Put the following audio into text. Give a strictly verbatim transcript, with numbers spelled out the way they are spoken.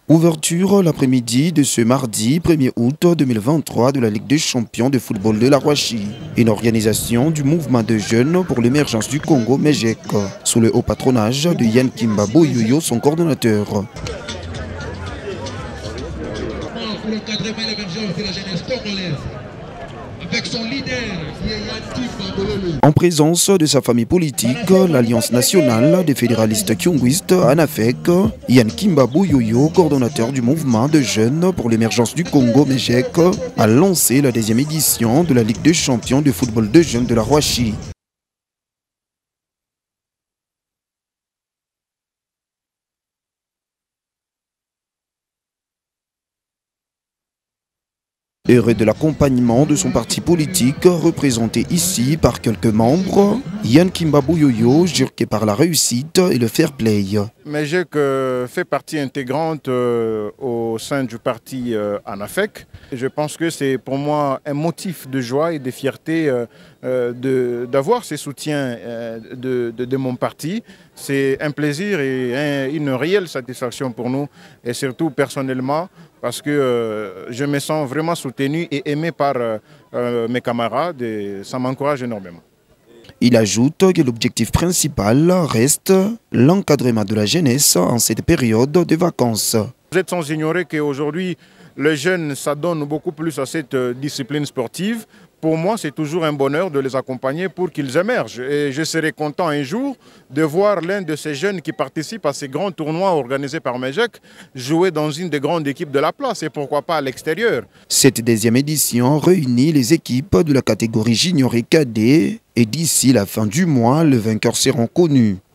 Ouverture l'après-midi de ce mardi premier août deux mille vingt-trois de la Ligue des champions de football de la Rouachi. Une organisation du mouvement de jeunes pour l'émergence du Congo, M E J E C, sous le haut patronage de Yann Kimba Boyoyo, son coordonnateur. Pour l'encadrement et l'émergence de la jeunesse congolaise, avec son leader, qui est Yann Kimba Boyoyo. En présence de sa famille politique, l'Alliance nationale des fédéralistes kyonguistes, ANAFEC, Yann Kimba Boyoyo, coordonnateur du mouvement de jeunes pour l'émergence du Congo, M E J E C, a lancé la deuxième édition de la Ligue des champions de football de jeunes de la Rouachi. Heureux de l'accompagnement de son parti politique, représenté ici par quelques membres, Yann Kimba Boyoyo jure que par la réussite et le fair play. M E J E C fait partie intégrante euh, au sein du parti euh, ANAFEC. Je pense que c'est pour moi un motif de joie et de fierté euh, euh, d'avoir ces soutiens euh, de, de, de mon parti. C'est un plaisir et un, une réelle satisfaction pour nous, et surtout personnellement, parce que euh, je me sens vraiment soutenu et aimé par euh, mes camarades, et ça m'encourage énormément. Il ajoute que l'objectif principal reste l'encadrement de la jeunesse en cette période de vacances. Vous êtes sans ignorer qu'aujourd'hui, les jeunes s'adonnent beaucoup plus à cette discipline sportive. Pour moi, c'est toujours un bonheur de les accompagner pour qu'ils émergent. Et je serai content un jour de voir l'un de ces jeunes qui participent à ces grands tournois organisés par M E J E C jouer dans une des grandes équipes de la place et pourquoi pas à l'extérieur. Cette deuxième édition réunit les équipes de la catégorie junior et cadet et d'ici la fin du mois, les vainqueurs seront connus.